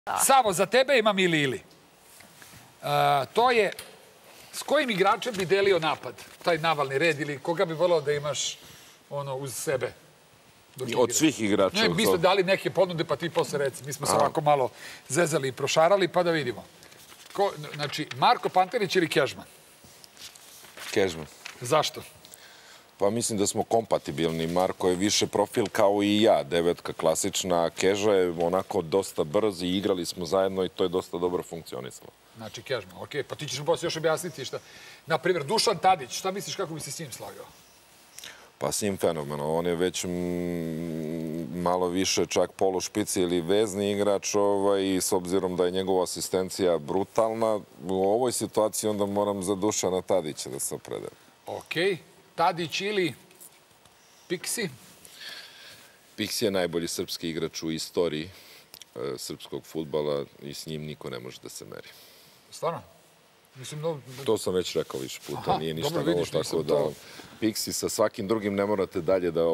Savo, za tebe imam i Lili. To je, s kojim igračem bi delio napad? Taj navalni red ili koga bi volao da imaš uz sebe? Od svih igrača? Ne, mi smo dali neke ponude, pa ti posle reci. Mi smo se ovako malo zezali i prošarali, pa da vidimo. Znači, Marko Pantelić ili Kežman? Kežman. Zašto? Pa mislim da smo kompatibilni. Marko je više profil kao i ja. Devetka klasična. Keža je onako dosta brz i igrali smo zajedno i to je dosta dobro funkcionisalo. Znači, Kežman, okej. Pa ti ćeš mi posle još objasniti šta. Naprimjer, Dušan Tadić, šta misliš kako bi se s njim slagao? Pa s njim fenomenalno. On je već malo više čak polušpici ili vezni igrač i s obzirom da je njegova asistencija brutalna, u ovoj situaciji onda moram za Dušana Tadića da se opredem. Okej. Tadić ili Piksi? Piksi je najbolji srpski igrač u istoriji srpskog fudbala i s njim niko ne može da se meri. Stvarno? To sam već rekao više puta, nije ništa novo, tako da Piksi sa svakim drugim ne morate dalje da...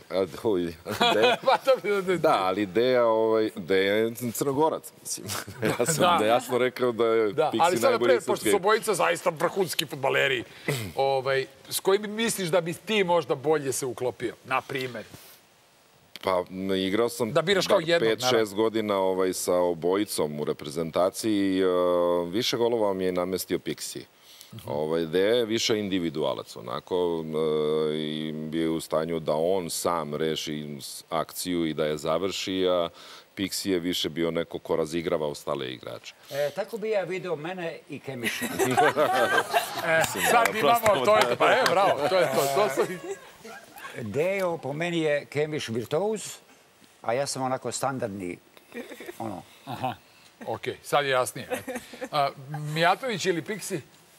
Da, ali Deja je Crnogorac, mislim. Ja sam jasno rekao da je Piksi najbolji srpski. Ali sada pre, pošto su obojica zaista vrhunski fudbaleri, s kojim misliš da bi ti možda bolje se uklopio, na primer? Pa, igrao sam 5-6 godina sa obojicom u reprezentaciji i više golova mi je namestio Piksi. Deja je više individualac, onako, i bio je u stanju da on sam reši akciju i da je završi, a Piksi je više bio neko ko razigrava ostale igrače. Tako bi ja video mene i Kemiša. Sad imamo, to je, pa bravo, to je to. Dejo po meni je Kemiš virtuoz, a ja sam onako standardni, ono. Aha, okej, sad je jasnije. Mijatović ili Piksi?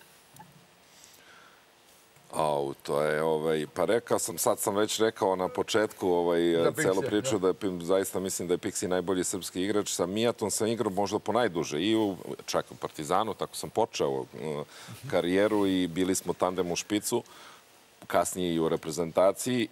To je, pa rekao sam, sad sam već rekao na početku celu priču da zaista mislim da je Piksi najbolji srpski igrač. Sa Mijatom sam igrao možda po najduže i čak u Partizanu, tako sam počeo karijeru i bili smo tandem u špicu, kasnije i u reprezentaciji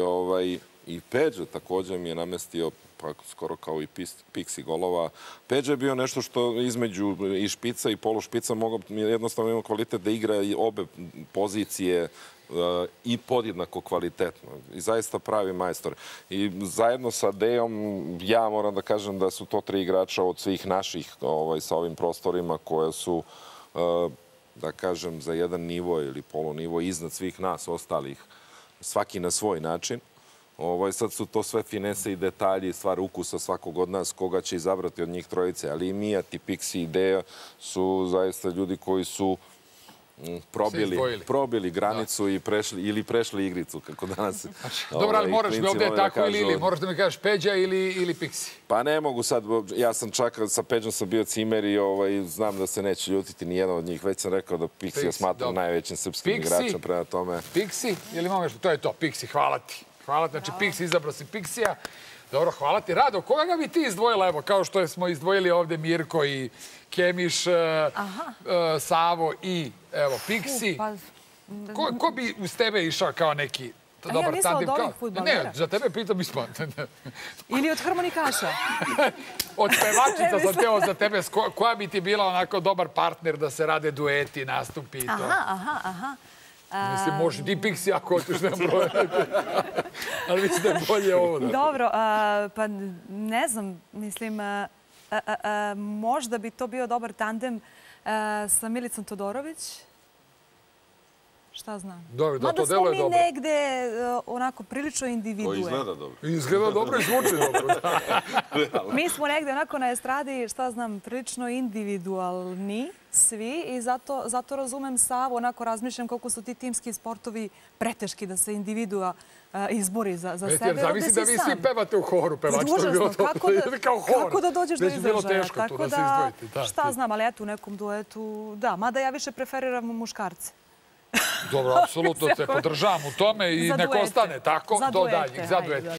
i Peđa također mi je namestio skoro kao i Piksi golova. Peđa je bio nešto što između i špica i polušpica jednostavno ima kvalitet da igra i obe pozicije i podjednako kvalitetno. I zaista pravi majstor. I zajedno sa Dejom ja moram da kažem da su to 3 igrača od svih naših sa ovim prostorima koje su da kažem za jedan nivo ili polunivo iznad svih nas ostalih, svaki na svoj način. Sad su to sve finese i detalji, stvar ukusa svakog od nas, koga će izabrati od njih trojice. Ali i Mijat, i Piksi, i Deja su zaista ljudi koji su probili granicu ili prešli igricu, kako danas... Dobro, ali moraš mi ovdje tako ili moraš da mi kažeš Peđa ili Piksi? Pa ne mogu sad, ja sam čak sa Peđom sam bio cimer i znam da se neće ljutiti ni jedan od njih. Već sam rekao da Piksi ja smatram najvećim srpskim igračem prema tome. Piksi ili imamo nešto? To je to, Piksi, hvala ti. Hvala, znači Piksi, izabrao si Piksija. Dobro, hvala ti. Rado, koga bi ti izdvojila, evo, kao što smo izdvojili ovdje Mirko i Kemiš, Savo i, evo, Piksi. Ko bi uz tebe išao kao neki dobar tandem? Ja mislim od ovih fudbalera. Ne, za tebe pitam i spontan. Ili od harmonikaša. Od pevačica sam teo za tebe. Koja bi ti bila onako dobar partner da se rade dueti, nastupi i to? Aha. Mislim, možeš ti Piksi ako hoćeš da bolje. Ali mislim da je bolje ovo. Dobro, pa ne znam, mislim, možda bi to bio dobar tandem sa Milicom Todorović. Šta znam. Mada smo mi negde onako prilično individue. To izgleda dobro. Izgleda dobro i zvuči dobro. Mi smo negde onako na estradi, šta znam, prilično individualni svi i zato razumem Savu, onako razmišljam koliko su ti timski sportovi preteški da se individua izbori za sebe. Zamisli da vi svi pevate u horu, pevač. Užasno, kako da dođeš do izražaja. Već bi bilo teško tu da se izdvojite. Šta znam, ali eto u nekom duetu, da, mada ja više preferiram muškarce. Dobro, apsolutno te podržavam u tome i nek ostane tako do daljih. Za duete.